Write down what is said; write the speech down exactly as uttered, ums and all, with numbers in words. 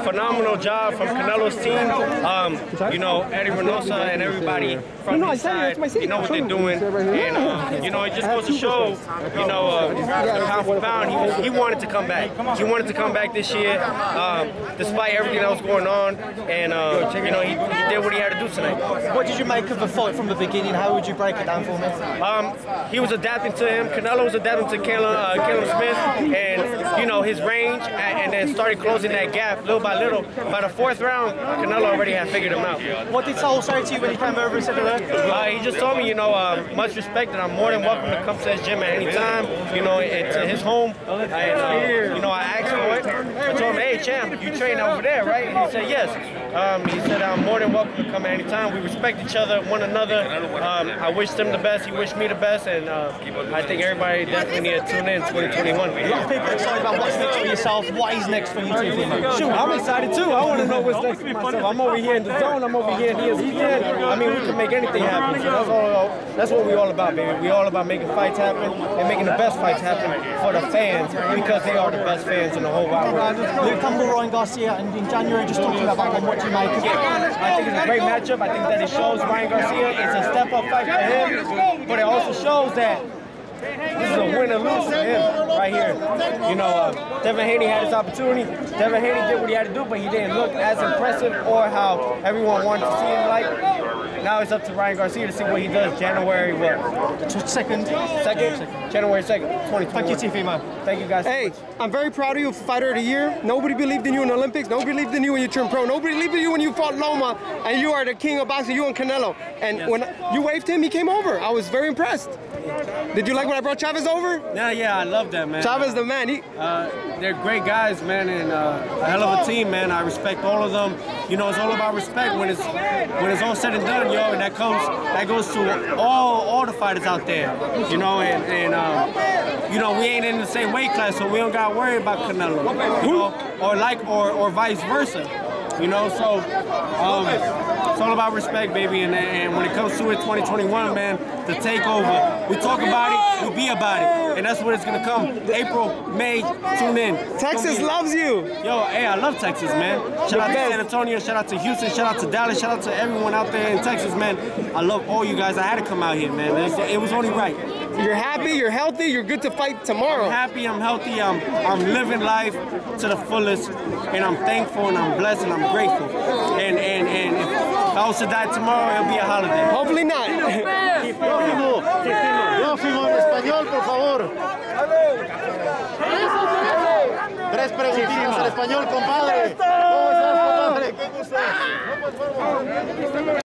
phenomenal job from Canelo's team. Um, you know, Eddie Reynosa and everybody from his side, you know what they're doing. And, uh, you know, it just goes to show, you know, uh, pound for pound, he, he wanted to come back. He wanted to come back this year, um, despite everything that was going on. And, uh, you know, he, he did what he had to do tonight. What did you make of the fight from the beginning? How would you break it down for me? Um, he was adapting to him. Canelo was adapting to Caleb, uh, Caleb Smith, and you know his range, and then started closing that gap little by little. By the fourth round, Canelo already had figured him out. What did Saul say to you when he came over and said hello? Uh, he just told me, you know, uh, much respect, and I'm more than welcome to come to his gym at any time. You know, and to his home. And uh, you know, I asked him what. I told him, hey, champ, you train over there, right? And he said yes. Um, he said I'm more than welcome to come at any time. We respect each other, one another. Um, I wish him the best. He wished me the best, and uh, I think everybody definitely need to tune in twenty twenty-one. A lot of people are excited about what's next for yourself. What is next for you two? Shoot, I'm excited too. I want to know what's next for myself. I'm over here in the zone. I'm over here in E S P N. I mean, we can make anything happen. So that's all. That's what we all about, baby. We all about making fights happen and making the best fights happen for the fans, because they are the best fans in the whole wide world. Luke Campbell, Ryan Garcia, and in January, just talking about that one. What do you make of it? I think it's a great matchup. I think that it shows Ryan Garcia it's a step-up fight for him, but it also shows that this is a win or lose for him right here. You know, uh, Devin Haney had his opportunity. Devin Haney did what he had to do, but he didn't look as impressive or how everyone wanted to see him like. Now it's up to Ryan Garcia to see what he does January what? Second. Second? January second, twenty twenty-one. Thank you, TEOFIMO. Thank you guys. Hey, I'm very proud of you, Fighter of the Year. Nobody believed in you in the Olympics. Nobody believed in you when you turned pro. Nobody believed in you when you fought Loma, and you are the king of boxing, you and Canelo. And yes. When you waved him, he came over. I was very impressed. Did you like when I brought Chavez over? Yeah, yeah, I love that, man. Chavez, the man. He, uh, they're great guys, man, and uh, a hell of a team, man. I respect all of them. You know, it's all about respect when it's when it's all said and done, yo. And that comes that goes to all all the fighters out there, you know. And, and uh, you know, we ain't in the same weight class, so we don't got to worry about Canelo, you know, or like or or vice versa, you know. So um, it's all about respect, baby. And, and when it comes to it, twenty twenty-one, man, the takeover. We talk about it, we be about it, and that's what it's gonna come. April, May, tune in. Texas loves you. Yo, hey, I love Texas, man. Shout out to San Antonio, shout out to Houston, shout out to Dallas, shout out to everyone out there in Texas, man. I love all you guys. I had to come out here, man. It was, it was only right. You're happy, you're healthy, you're good to fight tomorrow. I'm happy, I'm healthy, I'm I'm living life to the fullest, and I'm thankful and I'm blessed and I'm grateful. And and and if I was to die tomorrow, it'll be a holiday. Hopefully not. TEOFIMO, TEOFIMO en español, por favor. Tres preguntitas en español, compadre. ¿Cómo estás, compadre? ¿Qué gusto?